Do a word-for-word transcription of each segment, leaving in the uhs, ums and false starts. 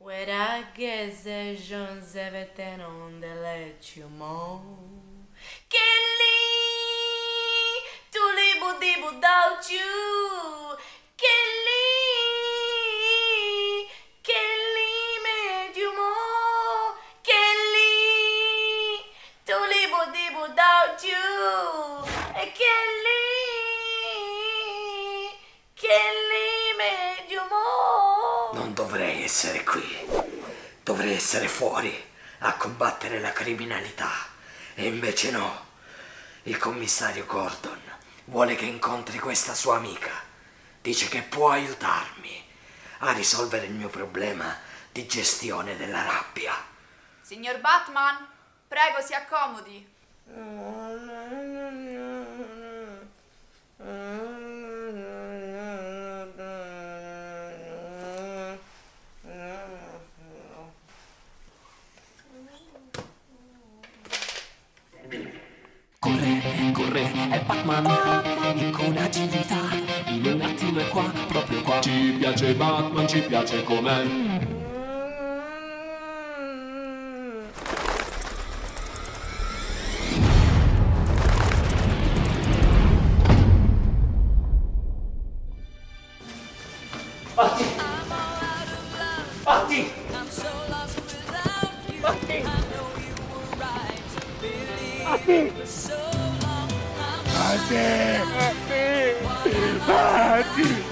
Where I guess the Jones everything on the let you more. Kelly, to live without you. Kelly, Kelly made you more. Kelly, to live without you. Kelly, Kelly made you more. Non dovrei essere qui, dovrei essere fuori a combattere la criminalità e invece no. Il commissario Gordon vuole che incontri questa sua amica, dice che può aiutarmi a risolvere il mio problema di gestione della rabbia. Signor Batman, prego si accomodi. Corre, corre, è Batman, e con agilità, in un attimo è qua, proprio qua. Ci piace Batman, ci piace com'è. Batti! Batti! Batti! Batti! Batti!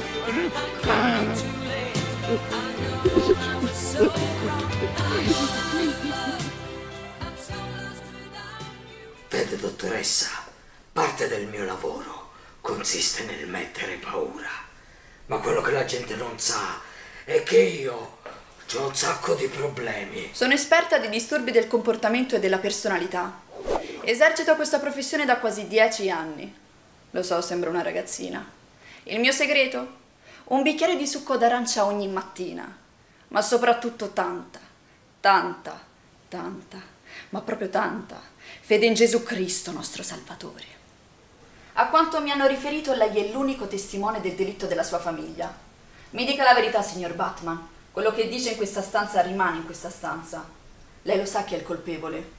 Vede, dottoressa, parte del mio lavoro consiste nel mettere paura. Ma quello che la gente non sa è che io ho un sacco di problemi. Sono esperta di disturbi del comportamento e della personalità. Esercito questa professione da quasi dieci anni. Lo so, sembra una ragazzina. Il mio segreto? Un bicchiere di succo d'arancia ogni mattina. Ma soprattutto tanta, tanta, tanta, ma proprio tanta fede in Gesù Cristo, nostro Salvatore. A quanto mi hanno riferito, lei è l'unico testimone del delitto della sua famiglia. Mi dica la verità, signor Batman. Quello che dice in questa stanza rimane in questa stanza. Lei lo sa chi è il colpevole?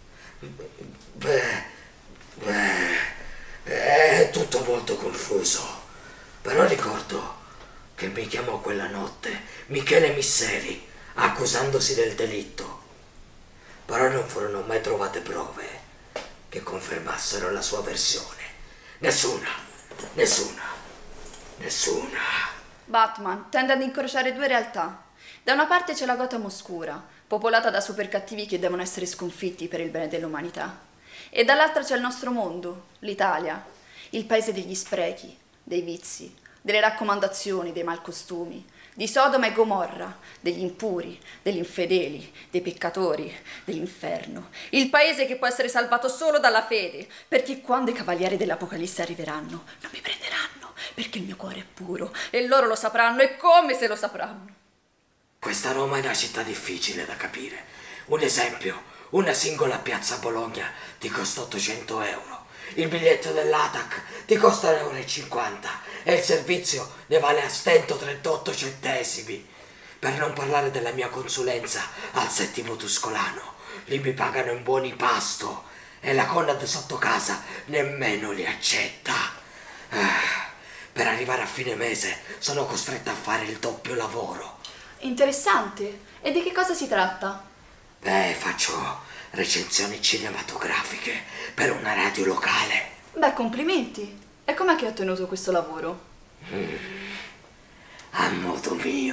Beh, beh, è tutto molto confuso. Però ricordo che mi chiamò quella notte Michele Misseri, accusandosi del delitto. Però non furono mai trovate prove che confermassero la sua versione. Nessuna, nessuna, nessuna. Batman tende ad incrociare due realtà. Da una parte c'è la Gotham oscura, popolata da supercattivi che devono essere sconfitti per il bene dell'umanità. E dall'altra c'è il nostro mondo, l'Italia, il paese degli sprechi, dei vizi, delle raccomandazioni, dei malcostumi, di Sodoma e Gomorra, degli impuri, degli infedeli, dei peccatori, dell'inferno. Il paese che può essere salvato solo dalla fede, perché quando i cavalieri dell'Apocalisse arriveranno non mi prenderanno, perché il mio cuore è puro e loro lo sapranno, e come se lo sapranno. Questa Roma è una città difficile da capire. Un esempio, una singola piazza a Bologna ti costa ottocento euro. Il biglietto dell'A T A C ti costa un euro e cinquanta e il servizio ne vale a stento trentotto centesimi. Per non parlare della mia consulenza al settimo Tuscolano. Lì mi pagano in buoni pasto e la Conad sotto casa nemmeno li accetta. Ah, per arrivare a fine mese sono costretta a fare il doppio lavoro. Interessante. E di che cosa si tratta? Beh, faccio recensioni cinematografiche per una radio locale. Beh, complimenti. E com'è che hai ottenuto questo lavoro? Mm, a modo mio.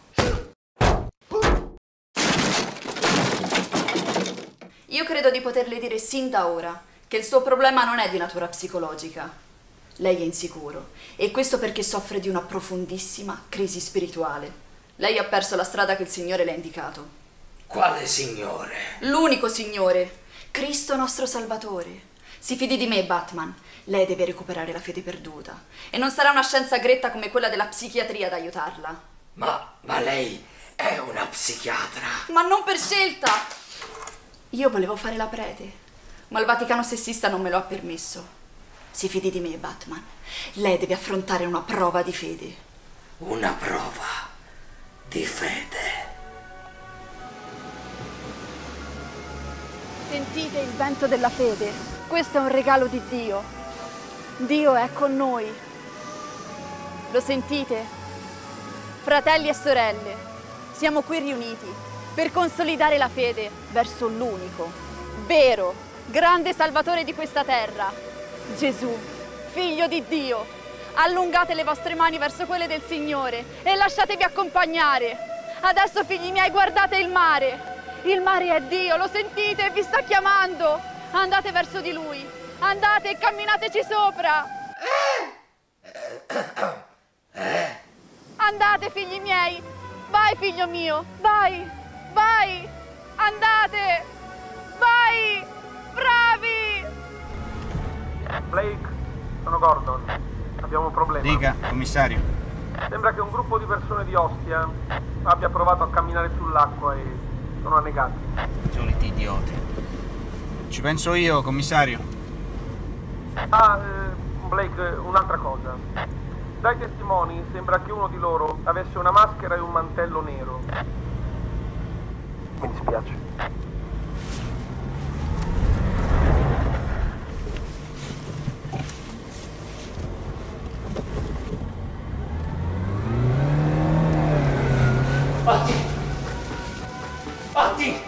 Io credo di poterle dire sin da ora che il suo problema non è di natura psicologica. Lei è insicuro, e questo perché soffre di una profondissima crisi spirituale. Lei ha perso la strada che il Signore le ha indicato. Quale Signore? L'unico Signore, Cristo nostro Salvatore. Si fidi di me, Batman. Lei deve recuperare la fede perduta. E non sarà una scienza gretta come quella della psichiatria ad aiutarla. Ma, ma lei è una psichiatra? Ma non per scelta! Io volevo fare la prete, ma il Vaticano sessista non me lo ha permesso. Si fidi di me, Batman. Lei deve affrontare una prova di fede. Una prova di fede? sentite il vento della fede? Questo è un regalo di Dio. Dio è con noi. Lo sentite? Fratelli e sorelle, siamo qui riuniti per consolidare la fede verso l'unico, vero, grande Salvatore di questa terra, Gesù, Figlio di Dio. Allungate le vostre mani verso quelle del Signore e lasciatevi accompagnare. Adesso, figli miei, guardate il mare. Il mare è Dio, lo sentite? Vi sta chiamando. Andate verso di Lui. Andate e camminateci sopra. Andate, figli miei. Vai, figlio mio. Vai, vai. Andate. Vai. Bravi. Blake, sono Gordon. Abbiamo un problema. Dica, commissario. Sembra che un gruppo di persone di Ostia abbia provato a camminare sull'acqua e sono annegati. Soliti idioti. Ci penso io, commissario. Ah, eh, Blake, un'altra cosa. Dai testimoni sembra che uno di loro avesse una maschera e un mantello nero. Mi dispiace. Batti! Batti!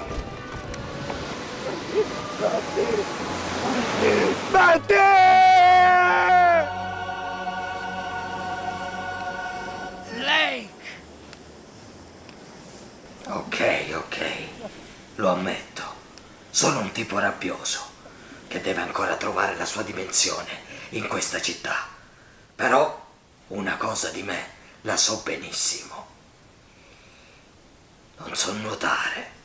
Batti! Lake! Ok, ok. Lo ammetto. Sono un tipo rabbioso che deve ancora trovare la sua dimensione in questa città. Però una cosa di me la so benissimo. Non so nuotare.